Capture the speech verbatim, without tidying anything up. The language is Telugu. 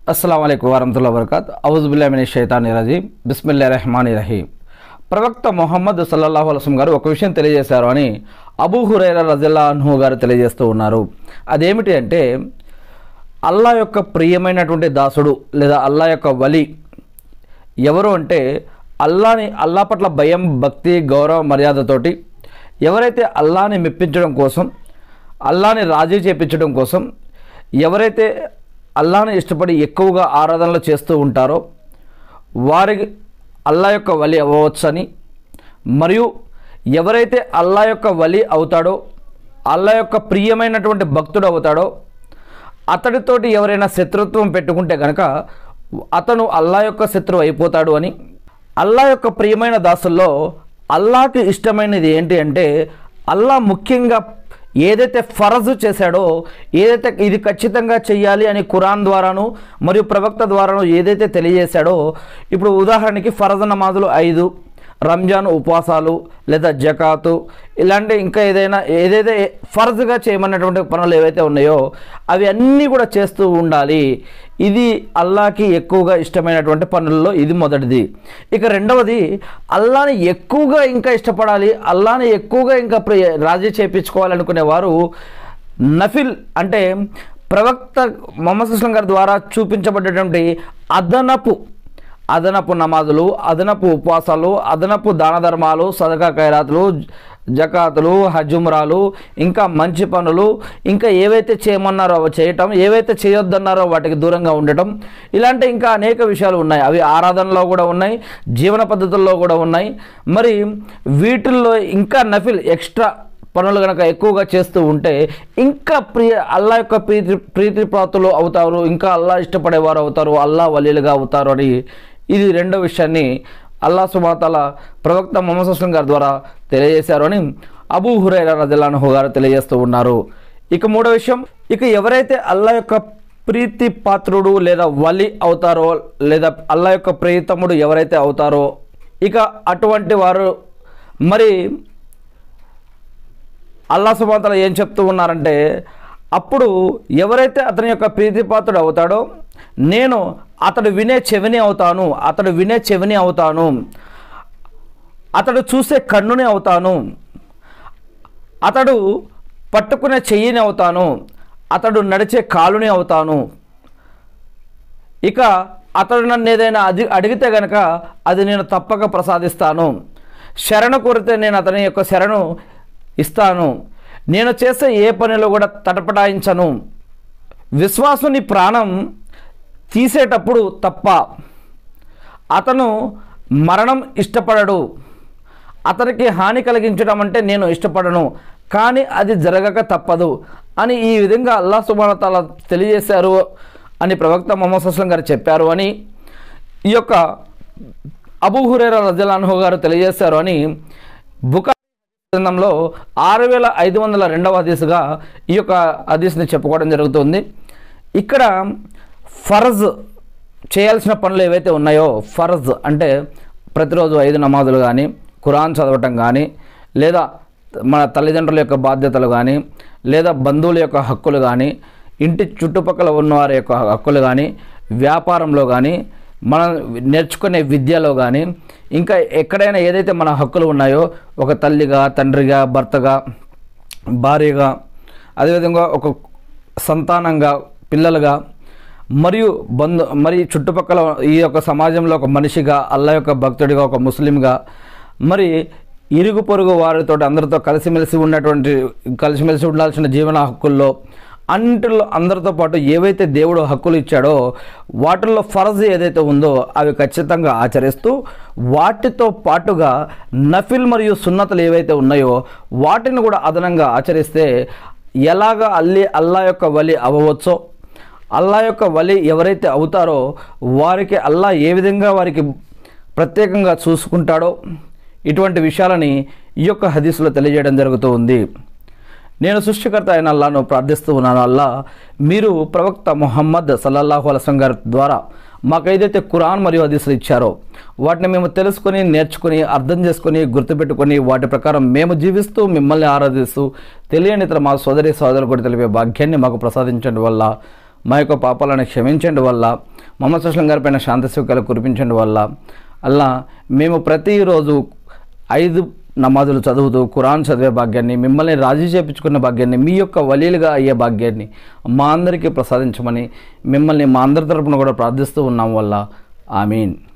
अस्सलाम वालेकुम वरहमतुल्लाहि वबरकातुहू औज़ु बिल्लाहि मिनश शैतानिर रजीम बिस्मिल्लाहिर रहमानिर रहीम। ప్రవక్త మొహమ్మద్ సల్లల్లాహు అలైహి వసల్లం గారు ఒక విషయం తెలియజేశారు అని అబూ హురైరా రజియల్లాహు అన్హు గారు తెలియజేస్తూ ఉన్నారు. అదేమిటి అంటే అల్లా యొక్క ప్రియమైనటువంటి దాసుడు లేదా అల్లా యొక్క వలి ఎవరు అంటే అల్లాని అల్లా పట్ల భయం భక్తి గౌరవ మర్యాదతోటి ఎవరైతే అల్లాని మెప్పించడం కోసం అల్లాని రాజీ చేపించడం కోసం ఎవరైతే అల్లాని ఇష్టపడి ఎక్కువగా ఆరాధనలు చేస్తూ ఉంటారో వారికి అల్లా యొక్క వలి అవ్వవచ్చని, మరియు ఎవరైతే అల్లా యొక్క వలి అవుతాడో అల్లా యొక్క ప్రియమైనటువంటి భక్తుడు అవుతాడో అతడితోటి ఎవరైనా శత్రుత్వం పెట్టుకుంటే కనుక అతను అల్లా యొక్క శత్రువు అయిపోతాడు అని. అల్లా యొక్క ప్రియమైన దాసుల్లో అల్లాకి ఇష్టమైనది ఏంటి అంటే అల్లా ముఖ్యంగా ఏదైతే ఫరజు చేశాడో ఏదైతే ఇది ఖచ్చితంగా చెయ్యాలి అని ఖురాన్ ద్వారాను మరియు ప్రవక్త ద్వారాను ఏదైతే తెలియజేశాడో, ఇప్పుడు ఉదాహరణకి ఫరజ్ నమాజులు ఐదు, రంజాన్ ఉపవాసాలు లేదా జకాతు ఇలాంటి ఇంకా ఏదైనా ఏదైతే ఫర్జ్గా చేయమన్నటువంటి పనులు ఏవైతే ఉన్నాయో అవి అన్నీ కూడా చేస్తూ ఉండాలి. ఇది అల్లాకి ఎక్కువగా ఇష్టమైనటువంటి పనుల్లో ఇది మొదటిది. ఇక రెండవది అల్లాని ఎక్కువగా ఇంకా ఇష్టపడాలి, అల్లాని ఎక్కువగా ఇంకా రాజీ చేయించుకోవాలనుకునే వారు నఫిల్ అంటే ప్రవక్త ముహమ్మద్ సల్లల్లాహు అలైహి వసల్లం గారి ద్వారా చూపించబడ్డటువంటి అదనపు అదనపు నమాజులు, అదనపు ఉపవాసాలు, అదనపు దాన ధర్మాలు, సదకా ఖైరాతులు, జకాతులు, హజ్జుమ్రాలు, ఇంకా మంచి పనులు, ఇంకా ఏవైతే చేయమన్నారో అవి చేయటం, ఏవైతే చేయొద్దన్నారో వాటికి దూరంగా ఉండటం, ఇలాంటి ఇంకా అనేక విషయాలు ఉన్నాయి. అవి ఆరాధనలో కూడా ఉన్నాయి, జీవన పద్ధతుల్లో కూడా ఉన్నాయి. మరి వీటిల్లో ఇంకా నఫిల్ ఎక్స్ట్రా పనులు కనుక ఎక్కువగా చేస్తూ ఉంటే ఇంకా ప్రియ అల్లా యొక్క ప్రీతి ప్రీతి ప్రాతులు అవుతారు, ఇంకా అల్లా ఇష్టపడేవారు అవుతారు, అల్లా వలీలుగా అవుతారు అని ఇది రెండో విషయాన్ని అల్లా సుబ్హానహు వ తఆలా ప్రవక్త ముహమ్మద్ సల్లల్లాహు అలైహి వసల్లం గారి ద్వారా తెలియజేశారు అని అబూ హురైరా రజియల్లాహు అన్హు గారు తెలియజేస్తూ ఉన్నారు. ఇక మూడో విషయం, ఇక ఎవరైతే అల్లా యొక్క ప్రీతి పాత్రుడు లేదా వలి అవుతారో లేదా అల్లా యొక్క ప్రియతముడు ఎవరైతే అవుతారో ఇక అటువంటి వారు మరి అల్లా సుబ్హానహు వ తఆలా ఏం చెప్తూ ఉన్నారంటే అప్పుడు ఎవరైతే అతని యొక్క ప్రీతిపాత్రుడు అవుతాడో నేను అతడు వినే చెవిని అవుతాను, అతడు వినే చెవిని అవుతాను, అతడు చూసే కన్నుని అవుతాను, అతడు పట్టుకునే చెయ్యిని అవుతాను, అతడు నడిచే కాలుని అవుతాను. ఇక అతడు నన్ను ఏదైనా అది అడిగితే గనక అది నేను తప్పక ప్రసాదిస్తాను, శరణు కోరితే నేను అతని యొక్క శరణు ఇస్తాను, నేను చేసే ఏ పనిలో కూడా తటపటాయించను, విశ్వాసుని ప్రాణం తీసేటప్పుడు తప్ప అతను మరణం ఇష్టపడడు, అతనికి హాని కలిగించడం అంటే నేను ఇష్టపడను, కానీ అది జరగక తప్పదు అని ఈ విధంగా అల్లాహ్ సుబ్హానహు వ తఆలా తెలియజేశారు అని ప్రవక్త ముహమ్మద్ సల్లల్లాహు అలైహి వసల్లం గారు చెప్పారు అని ఈ యొక్క అబూ హురైరా రజియల్లాహు అన్హు గారు తెలియజేశారు అని బుఖారీ గ్రంథంలో ఆరు వేల ఐదు వందల రెండవ హదీసుగా ఈ యొక్క హదీస్ని చెప్పుకోవడం జరుగుతుంది. ఇక్కడ ఫర్జ్ చేయాల్సిన పనులు ఏవైతే ఉన్నాయో, ఫర్జ్ అంటే ప్రతిరోజు ఐదు నమాజులు కానీ, ఖురాన్ చదవటం కానీ, లేదా మన తల్లిదండ్రుల యొక్క బాధ్యతలు కానీ, లేదా బంధువుల యొక్క హక్కులు కానీ, ఇంటి చుట్టుపక్కల ఉన్నవారి యొక్క హక్కులు కానీ, వ్యాపారంలో కానీ, మనం నేర్చుకునే విద్యలో కానీ, ఇంకా ఎక్కడైనా ఏదైతే మన హక్కులు ఉన్నాయో ఒక తల్లిగా, తండ్రిగా, భర్తగా, భార్యగా, అదేవిధంగా ఒక సంతానంగా, పిల్లలుగా, మరియు బంధు మరి చుట్టుపక్కల ఈ యొక్క సమాజంలో ఒక మనిషిగా, అల్లా యొక్క భక్తుడిగా, ఒక ముస్లింగా, మరి ఇరుగు పొరుగు వారితో అందరితో కలిసిమెలిసి ఉన్నటువంటి కలిసిమెలిసి ఉండాల్సిన జీవన హక్కుల్లో అన్నింటిలో అందరితో పాటు ఏవైతే దేవుడు హక్కులు ఇచ్చాడో వాటిల్లో ఫర్జ్ ఏదైతే ఉందో అవి ఖచ్చితంగా ఆచరిస్తూ వాటితో పాటుగా నఫిల్ మరియు సున్నతులు ఏవైతే ఉన్నాయో వాటిని కూడా అదనంగా ఆచరిస్తే ఎలాగ అల్లి అల్లా యొక్క వలి అవ్వవచ్చో, అల్లా యొక్క వలి ఎవరైతే అవుతారో వారికి అల్లా ఏ విధంగా వారికి ప్రత్యేకంగా చూసుకుంటాడో ఇటువంటి విషయాలని ఈ యొక్క హదీసులో తెలియజేయడం జరుగుతూ ఉంది. నేను సృష్టికర్త అయిన అల్లాను ప్రార్థిస్తూ ఉన్నాను, అల్లా మీరు ప్రవక్త ముహమ్మద్ సల్లల్లాహు అలైహి వసల్లం గారి ద్వారా మాకు ఏదైతే ఖురాన్ మరియు హదీసులు ఇచ్చారో వాటిని మేము తెలుసుకొని, నేర్చుకుని, అర్థం చేసుకొని, గుర్తుపెట్టుకొని వాటి ప్రకారం మేము జీవిస్తూ మిమ్మల్ని ఆరాధిస్తూ తెలియని ఇతర మా సోదరి సోదరులు కూడా తెలిపే భాగ్యాన్ని మాకు ప్రసాదించడం వల్ల, మా యొక్క పాపాలను క్షమించండి వల్ల మొహమ్మద్ సుస్లం గారి పైన శాంతి సుఖాలు కురిపించండి వల్ల అల్లా మేము ప్రతిరోజు ఐదు నమాజులు చదువుతూ ఖురాన్ చదివే భాగ్యాన్ని, మిమ్మల్ని రాజీ చేపించుకున్న భాగ్యాన్ని, మీ యొక్క వలీలుగా అయ్యే భాగ్యాన్ని మా అందరికీ ప్రసాదించమని మిమ్మల్ని మా అందరి తరపున కూడా ప్రార్థిస్తూ ఉన్నాం వల్ల ఆమీన్.